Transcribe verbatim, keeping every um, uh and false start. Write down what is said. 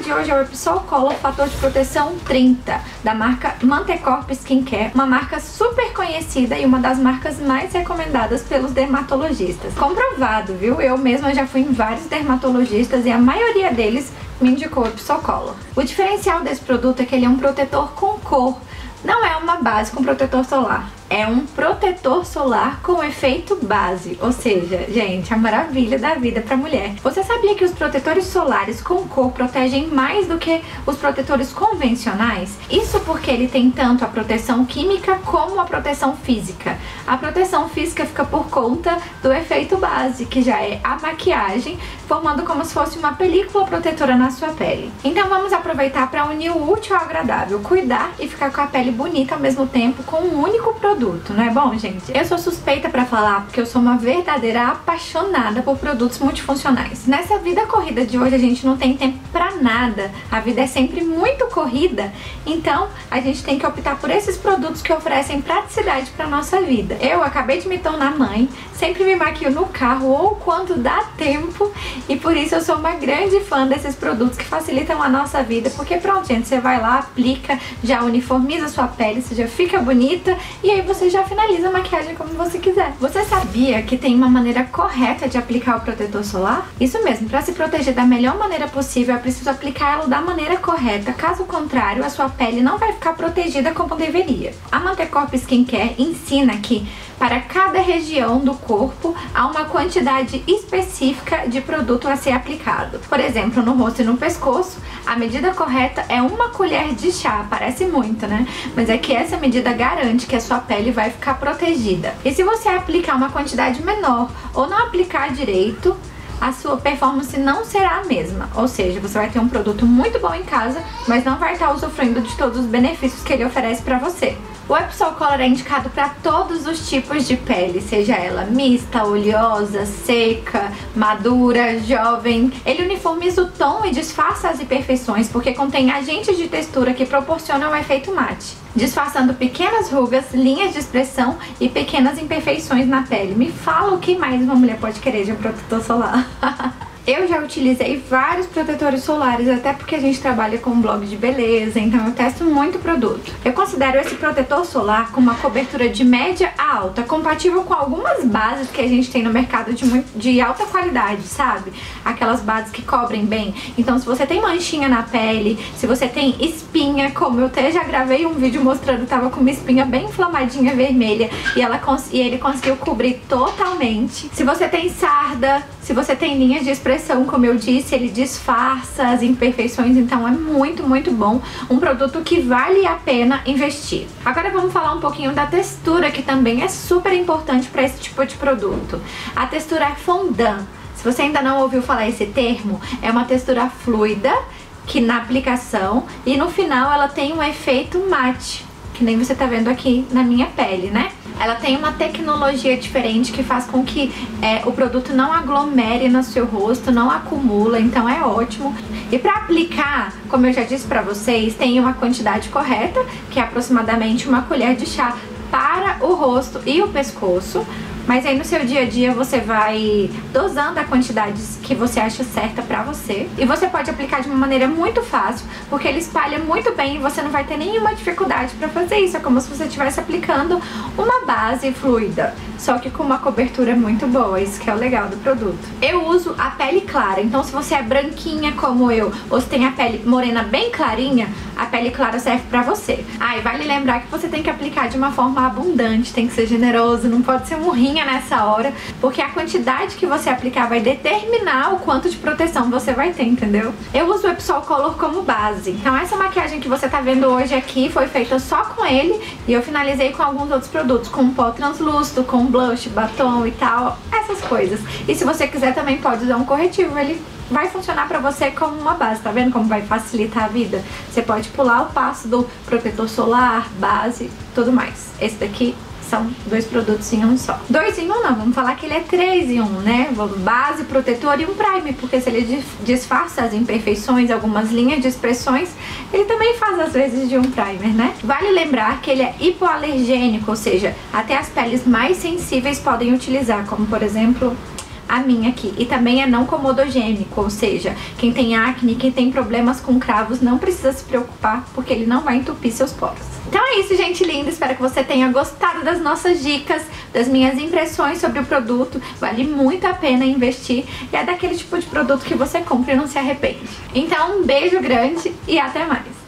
de hoje é o Epsol Color Fator de Proteção trinta, da marca Mantecorp Skincare, uma marca super conhecida e uma das marcas mais recomendadas pelos dermatologistas. Comprovado, viu? Eu mesma já fui em vários dermatologistas e a maioria deles me indicou o Epsol Color. O diferencial desse produto é que ele é um protetor com cor, não é uma base com protetor solar. É um protetor solar com efeito base, ou seja, gente, a maravilha da vida para mulher. Você sabia que os protetores solares com cor protegem mais do que os protetores convencionais? Isso porque ele tem tanto a proteção química como a proteção física. A proteção física fica por conta do efeito base, que já é a maquiagem, formando como se fosse uma película protetora na sua pele. Então vamos aproveitar para unir o útil ao agradável, cuidar e ficar com a pele bonita ao mesmo tempo com um único produto. Não é bom, gente? Eu sou suspeita pra falar porque eu sou uma verdadeira apaixonada por produtos multifuncionais. Nessa vida corrida de hoje a gente não tem tempo pra nada, a vida é sempre muito corrida, então a gente tem que optar por esses produtos que oferecem praticidade pra nossa vida. Eu acabei de me tornar mãe, sempre me maquio no carro ou quando dá tempo e por isso eu sou uma grande fã desses produtos que facilitam a nossa vida, porque pronto, gente, você vai lá, aplica, já uniformiza a sua pele, você já fica bonita e aí você já finaliza a maquiagem como você quiser. Você sabia que tem uma maneira correta de aplicar o protetor solar? Isso mesmo, para se proteger da melhor maneira possível é preciso aplicá-lo da maneira correta, caso contrário a sua pele não vai ficar protegida como deveria. A Mantecorp Skincare ensina que para cada região do corpo há uma quantidade específica de produto a ser aplicado. Por exemplo, no rosto e no pescoço, a medida correta é uma colher de chá. Parece muito, né? Mas é que essa medida garante que a sua pele vai ficar protegida. E se você aplicar uma quantidade menor ou não aplicar direito, a sua performance não será a mesma, ou seja, você vai ter um produto muito bom em casa, mas não vai estar usufruindo de todos os benefícios que ele oferece para você. O Epsol Color é indicado para todos os tipos de pele, seja ela mista, oleosa, seca, madura, jovem. Ele uniformiza o tom e disfarça as imperfeições porque contém agentes de textura que proporcionam um efeito mate, disfarçando pequenas rugas, linhas de expressão e pequenas imperfeições na pele. Me fala o que mais uma mulher pode querer de um protetor solar. Eu já utilizei vários protetores solares, até porque a gente trabalha com um blog de beleza, então eu testo muito produto. Eu considero esse protetor solar com uma cobertura de média a alta, compatível com algumas bases que a gente tem no mercado de, muito, de alta qualidade, sabe? Aquelas bases que cobrem bem. Então se você tem manchinha na pele, se você tem espinha, como eu até já gravei um vídeo mostrando, tava com uma espinha bem inflamadinha vermelha e, ela e ele conseguiu cobrir totalmente. Se você tem sarda, se você tem linhas de expressão, como eu disse, ele disfarça as imperfeições, então é muito, muito bom. Um produto que vale a pena investir. Agora vamos falar um pouquinho da textura, que também é super importante para esse tipo de produto. A textura é fondant. Se você ainda não ouviu falar esse termo, é uma textura fluida, que na aplicação e no final ela tem um efeito mate, que nem você tá vendo aqui na minha pele, né? Ela tem uma tecnologia diferente que faz com que é, o produto não aglomere no seu rosto, não acumula, então é ótimo. E para aplicar, como eu já disse para vocês, tem uma quantidade correta, que é aproximadamente uma colher de chá para o rosto e o pescoço. Mas aí no seu dia a dia você vai dosando a quantidade que você acha certa pra você. E você pode aplicar de uma maneira muito fácil, porque ele espalha muito bem e você não vai ter nenhuma dificuldade pra fazer isso. É como se você estivesse aplicando uma base fluida, só que com uma cobertura muito boa. Isso que é o legal do produto. Eu uso a pele clara, então se você é branquinha como eu, ou se tem a pele morena bem clarinha, a pele clara serve pra você. Ah, e vale lembrar que você tem que aplicar de uma forma abundante, tem que ser generoso, não pode ser murrinha nessa hora, porque a quantidade que você aplicar vai determinar o quanto de proteção você vai ter, entendeu? Eu uso o Epsol Color como base, então essa maquiagem que você tá vendo hoje aqui foi feita só com ele e eu finalizei com alguns outros produtos, com pó translúcido, com blush, batom e tal, essas coisas. E se você quiser também pode usar um corretivo, ele vai funcionar pra você como uma base, tá vendo como vai facilitar a vida? Você pode pular o passo do protetor solar, base, tudo mais. Esse daqui são dois produtos em um só. Dois em um não, vamos falar que ele é três em um, né? Base, protetor e um primer, porque se ele disfarça as imperfeições, algumas linhas de expressões, ele também faz às vezes de um primer, né? Vale lembrar que ele é hipoalergênico, ou seja, até as peles mais sensíveis podem utilizar, como por exemplo a minha aqui. E também é não comodogênico, ou seja, quem tem acne, quem tem problemas com cravos, não precisa se preocupar, porque ele não vai entupir seus poros. Então é isso, gente linda, espero que você tenha gostado das nossas dicas, das minhas impressões sobre o produto. Vale muito a pena investir e é daquele tipo de produto que você compra e não se arrepende. Então um beijo grande e até mais!